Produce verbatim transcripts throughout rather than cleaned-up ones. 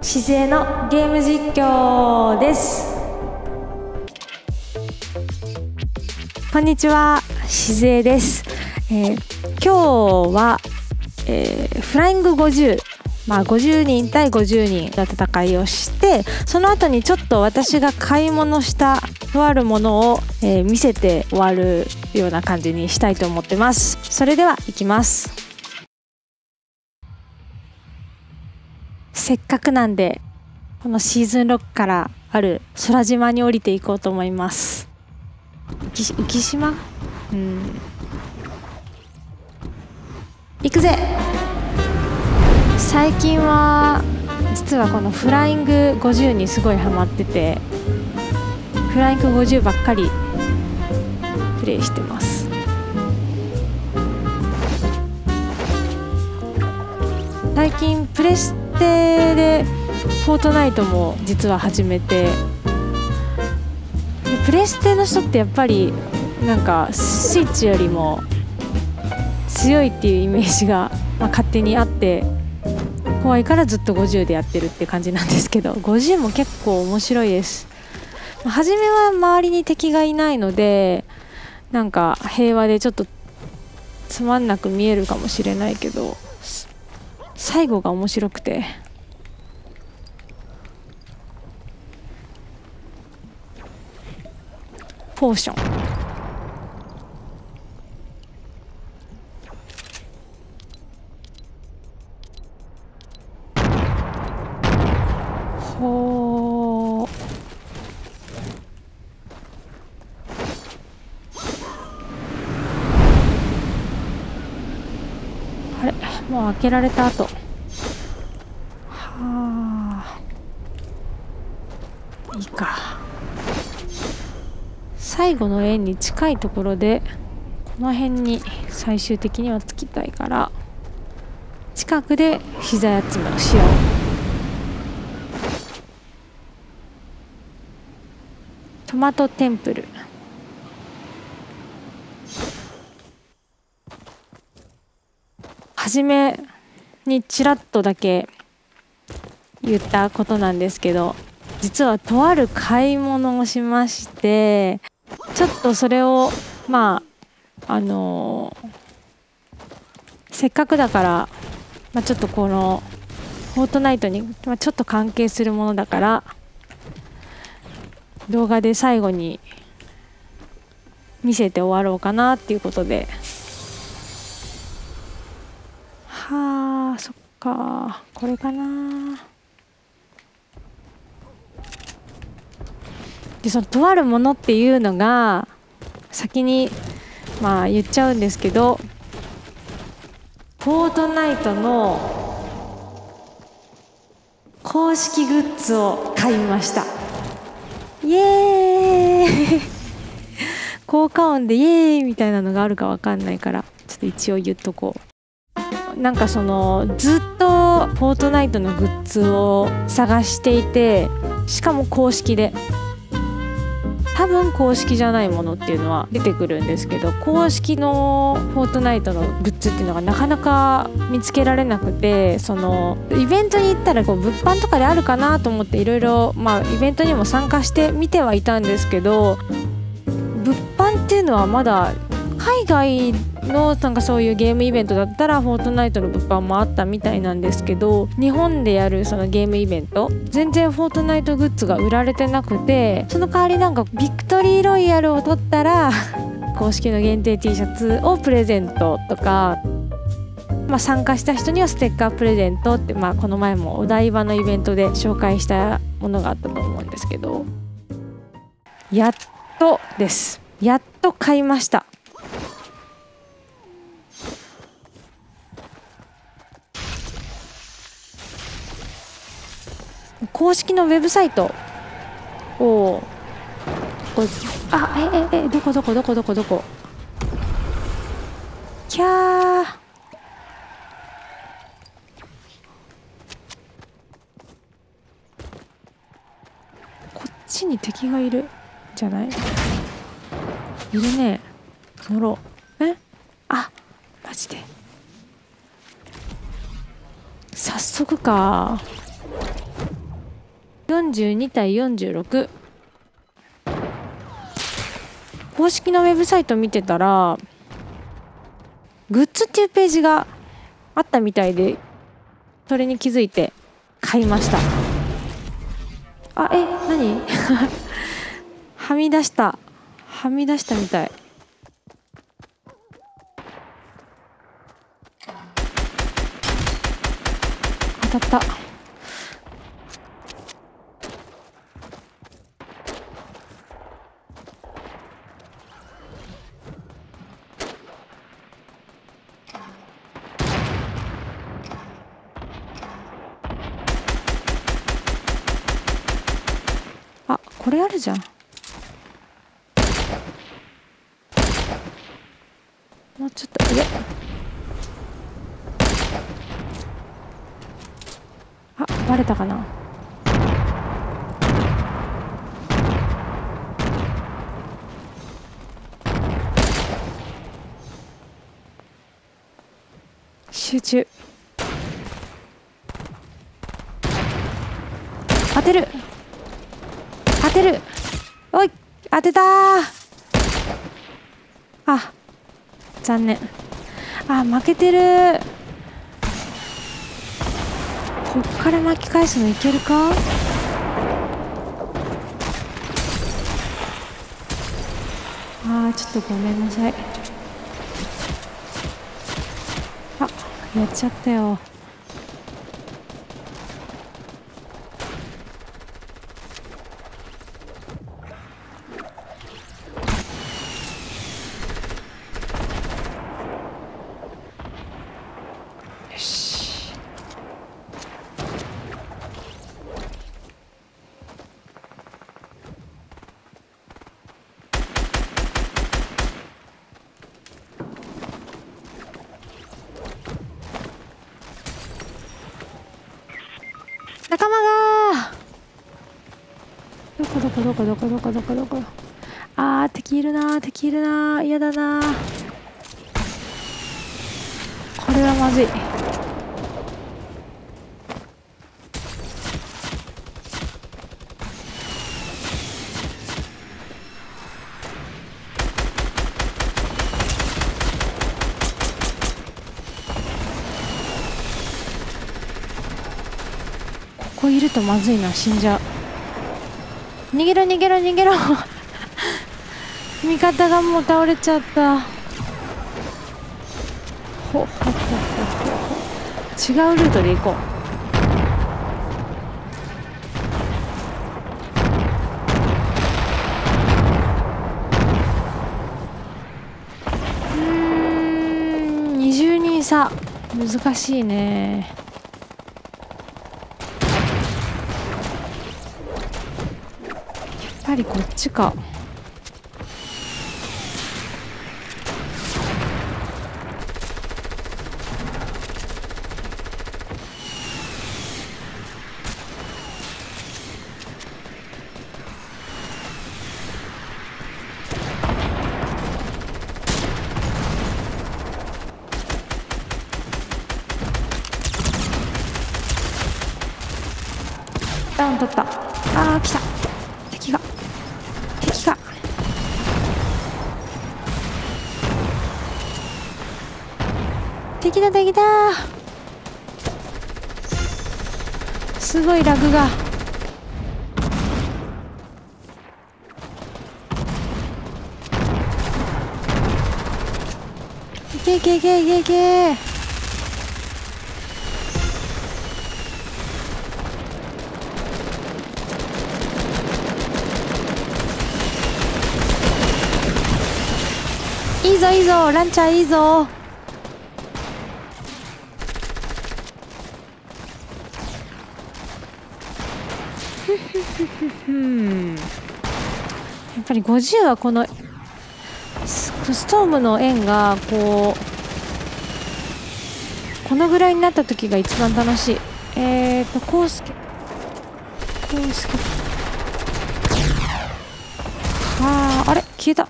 しずえのゲーム実況です。こんにちは、しずえです。えー、今日は、えー、フライングごじゅう、まあ、ごじゅうにん対ごじゅうにんの戦いをして、その後にちょっと私が買い物したとあるものを、えー、見せて終わるような感じにしたいと思ってます。それではいきます。せっかくなんでこのシーズンろくからある空島に降りていこうと思います。浮浮島、うん行くぜ。最近は実はこのフライングごじゅうにすごいハマってて、フライングごじゅうばっかりプレイしてます。最近プレステでフォートナイトも実は始めて、プレステの人ってやっぱりなんかスイッチよりも強いっていうイメージが、まあ、勝手にあって怖いからずっとごじゅうでやってるって感じなんですけど、ごじゅうも結構面白いです。初めは周りに敵がいないのでなんか平和でちょっとつまんなく見えるかもしれないけど、最後が面白くて、ポーションほーあれもう開けられた後はあいいか。最後の円に近いところでこの辺に最終的にはつきたいから近くで膝集めをしよう。トマトテンプル、初めにちらっとだけ言ったことなんですけど、実はとある買い物をしまして、ちょっとそれをまああのー、せっかくだから、まあ、ちょっとこのフォートナイトに、まあ、ちょっと関係するものだから動画で最後に見せて終わろうかなっていうことで。はあそっか、これかな。でそのとあるものっていうのが先にまあ言っちゃうんですけど、フォートナイトの公式グッズを買いました。イエーイ効果音でイエーイみたいなのがあるかわかんないからちょっと一応言っとこう。なんかそのずっとフォートナイトのグッズを探していて、しかも公式で、多分公式じゃないものっていうのは出てくるんですけど、公式のフォートナイトのグッズっていうのがなかなか見つけられなくて、そのイベントに行ったらこう物販とかであるかなと思っていろいろまあイベントにも参加してみてはいたんですけど、物販っていうのはまだ海外のなんかそういうゲームイベントだったらフォートナイトの物販もあったみたいなんですけど、日本でやるそのゲームイベント全然フォートナイトグッズが売られてなくて、その代わりなんかビクトリーロイヤルを取ったら公式の限定 T シャツをプレゼントとか、まあ、参加した人にはステッカープレゼントって、まあ、この前もお台場のイベントで紹介したものがあったと思うんですけど、やっとですやっと買いました。公式のウェブサイトをあえええどこどこどこどこどこキャーこっちに敵がいるじゃない、いるね。乗ろう。えあマジで早速か。 よんじゅうに対よんじゅうろく。公式のウェブサイト見てたらグッズっていうページがあったみたいで、それに気づいて買いました。あ、え、何はみ出したはみ出したみたい。当たった。あ、これあるじゃん。もうちょっと上。あ、バレたかな。集中。当てる当てる。おい、当てたー。あ、残念。あ、負けてる。こっから巻き返すのいけるか。あー、ちょっとごめんなさい。あ、やっちゃったよ。よし。仲間がー。どこどこどこどこどこどこどこ。あー、敵いるなー、敵いるなー、嫌だなー。これはまずい。ここいるとまずいな、死んじゃう。逃げろ逃げろ逃げろ味方がもう倒れちゃった。ほほほほほ。違うルートで行こう。うーん、にじゅうにん差難しいね。やっぱりこっちか。ダウン取った。あー、来た。敵が敵が敵だ敵だ。すごいラグが。いけいけいけいけいけ。いいぞいいぞ、ランチャーいいぞ。やっぱりごじゅうはこのストームの円がこうこのぐらいになった時が一番楽しい。えーとコウスケコウスケあー、あれ消えた。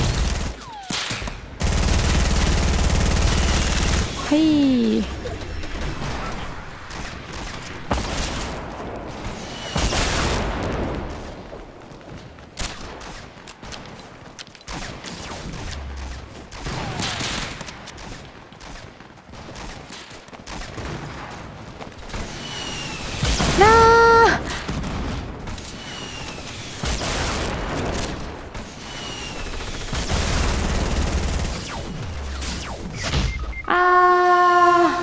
はい、 なああ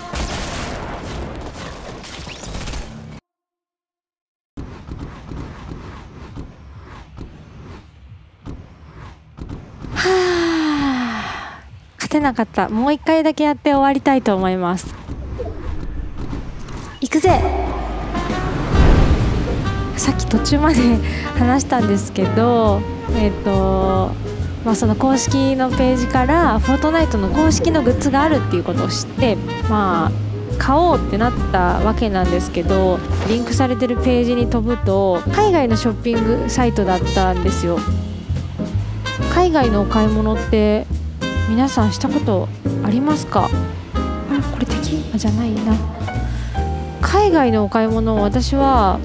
ー、はあ、勝てなかった。もう一回だけやって終わりたいと思います。行くぜ。さっき途中まで話したんですけど、えっとまあその公式のページからフォートナイトの公式のグッズがあるっていうことを知って、まあ買おうってなったわけなんですけど、リンクされてるページに飛ぶと海外のショッピングサイトだったんですよ。海外のお買い物って皆さんしたことありますか？あ、これ敵じゃないな。海外のお買い物を私は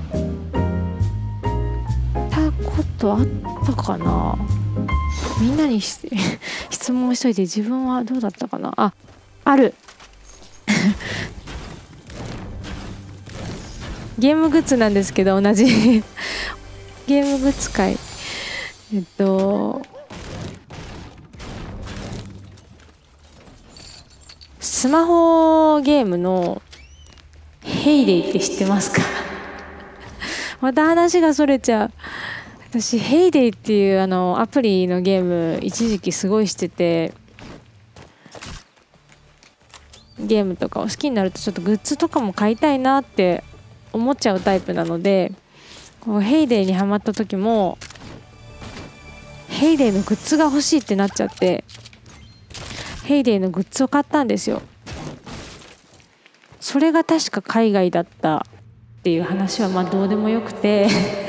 したことあったかな。みんなに質問しといて自分はどうだったかな。あ、あるゲームグッズなんですけど、同じゲームグッズ会、えっとスマホゲームのヘイデイって知ってますか？また話がそれちゃう。私ヘイデイっていうあのアプリのゲーム一時期すごいしてて、ゲームとかを好きになるとちょっとグッズとかも買いたいなって思っちゃうタイプなので、こうヘイデイにハマった時もヘイデイのグッズが欲しいってなっちゃって、ヘイデイのグッズを買ったんですよ。それが確か海外だったっていう話はまあどうでもよくて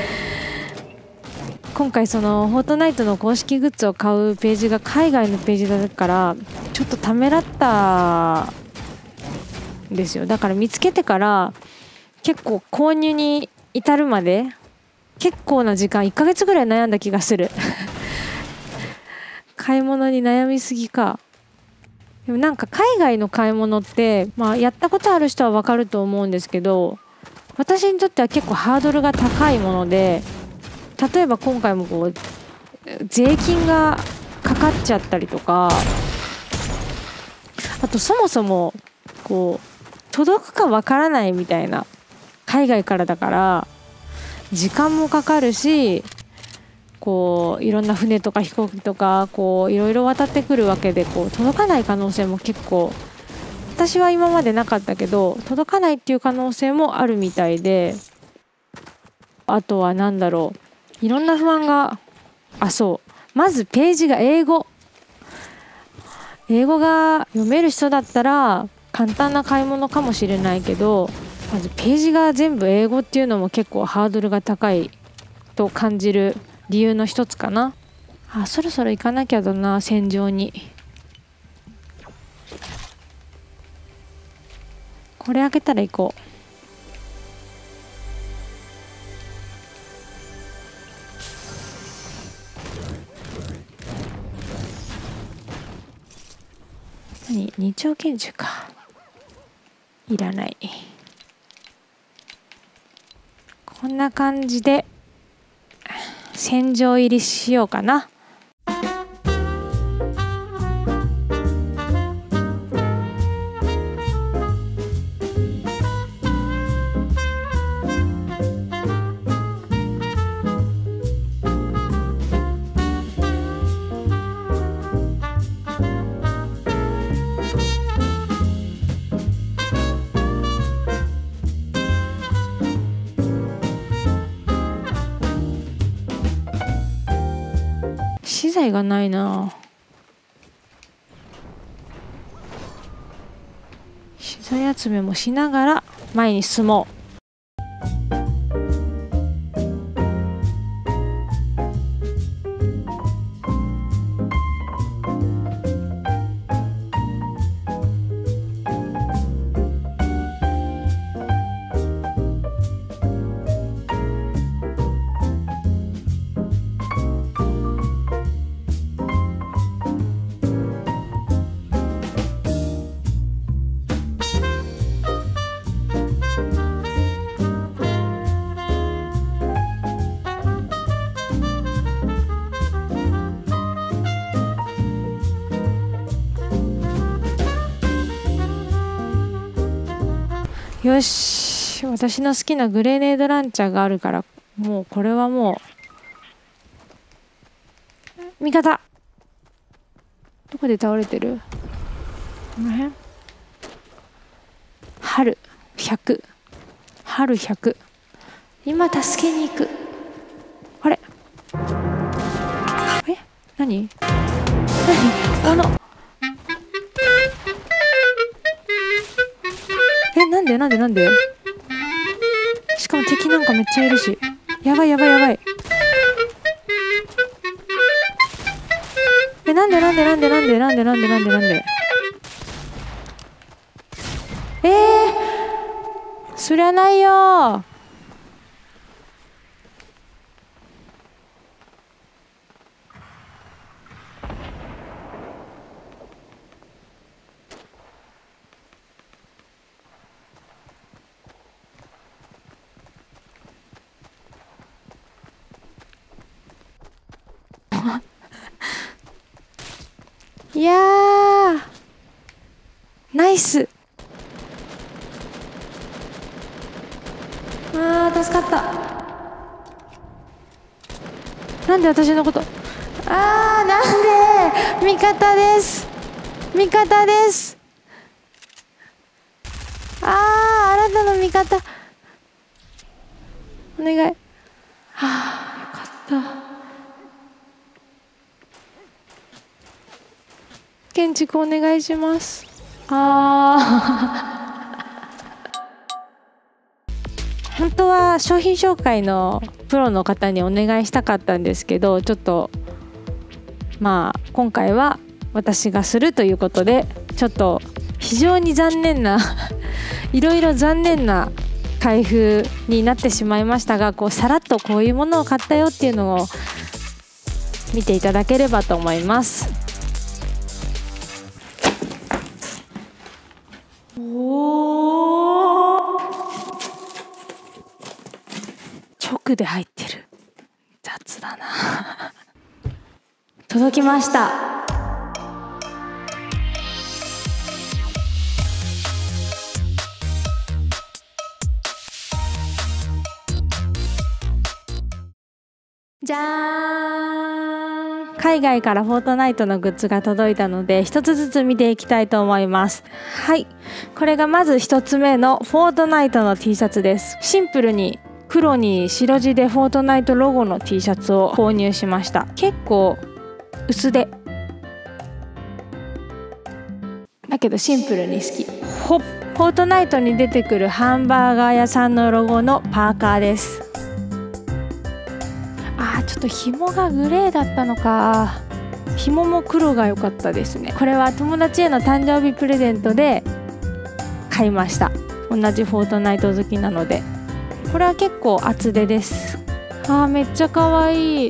今回そのフォートナイトの公式グッズを買うページが海外のページだからちょっとためらったんですよ。だから見つけてから結構購入に至るまで結構な時間いっかげつぐらい悩んだ気がする買い物に悩みすぎか。でもなんか海外の買い物って、まあ、やったことある人は分かると思うんですけど、私にとっては結構ハードルが高いもので、例えば今回もこう税金がかかっちゃったりとか、あとそもそもこう届くか分からないみたいな、海外からだから時間もかかるし、こういろんな船とか飛行機とかこういろいろ渡ってくるわけで、こう届かない可能性も結構、私は今までなかったけど届かないっていう可能性もあるみたいで、あとは何だろう、いろんな不安が、あ、そうまずページが英語英語が読める人だったら簡単な買い物かもしれないけど、まずページが全部英語っていうのも結構ハードルが高いと感じる理由の一つかな。あ、そろそろ行かなきゃだな、戦場に。これ開けたら行こう。何、二丁拳銃か、いらない。こんな感じで戦場入りしようかな。資材がないな。資材集めもしながら前に進もう。 よし、私の好きなグレネードランチャーがあるから、もうこれはもう味方。どこで倒れてる？この辺？春ひゃく、春ひゃく、今助けに行く。あれ、え、何何、あのえ、なんでなんでなんで、しかも敵なんかめっちゃいるし、やばいやばいやばい。え、なんでなんでなんでなんでなんでなんでなんでなんで、えー、そりゃないよ。いやー、ナイス。あー、助かった。なんで私のこと、あー、なんで、味方です、味方です。あー、あなたの味方、お願い。はあ、よかった。建築お願いします。あー本当は商品紹介のプロの方にお願いしたかったんですけど、ちょっとまあ今回は私がするということで、ちょっと非常に残念ないろいろ残念な開封になってしまいましたが、こうさらっとこういうものを買ったよっていうのを見ていただければと思います。おー、直で入ってる、雑だな届きました。じゃーん、海外からフォートナイトのグッズが届いたので一つずつ見ていきたいと思います。はい、これがまず一つ目のフォートナイトの T シャツです。シンプルに黒に白地でフォートナイトロゴの T シャツを購入しました。結構薄手だけどシンプルに好き。ほフォートナイトに出てくるハンバーガー屋さんのロゴのパーカーです。あー、ちょっと紐がグレーだったのか。紐も黒が良かったですね。これは友達への誕生日プレゼントで買いました。同じフォートナイト好きなので。これは結構厚手です。あー、めっちゃ可愛い。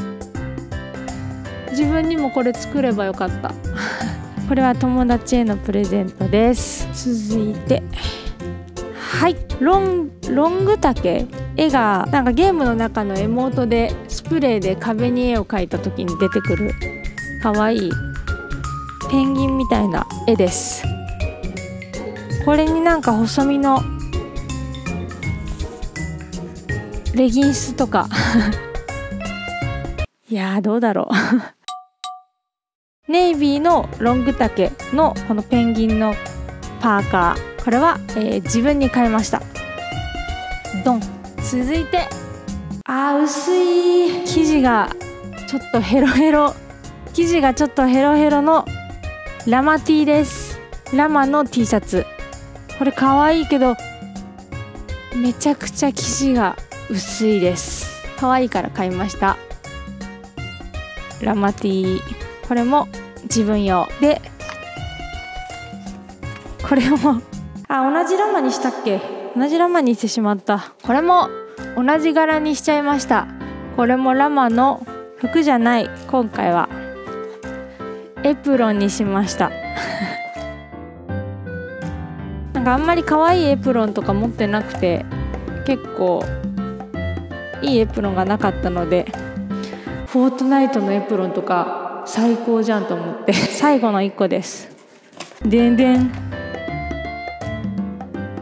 自分にもこれ作ればよかったこれは友達へのプレゼントです。続いて、はい、ロンロング丈、絵がなんかゲームの中のエモートでスプレーで壁に絵を描いた時に出てくる可愛いペンギンみたいな絵です。これになんか細身のレギンスとかいやー、どうだろうネイビーのロング丈のこのペンギンのパーカー、これは、えー、自分に買いました。ドン。続いて、あー、薄い生地がちょっとヘロヘロ、生地がちょっとヘロヘロのラマ T です。ラマの T シャツ、これ可愛いけどめちゃくちゃ生地が薄いです。可愛いから買いました。ラマ T、 これも自分用で、これもあ、同じラマにしたっけ。同じラマにしてしまった。これも同じ柄にしちゃいました。これもラマの服じゃない、今回はエプロンにしましたなんかあんまり可愛いエプロンとか持ってなくて、結構いいエプロンがなかったので、フォートナイトのエプロンとか最高じゃんと思って最後のいっこです。でんでん、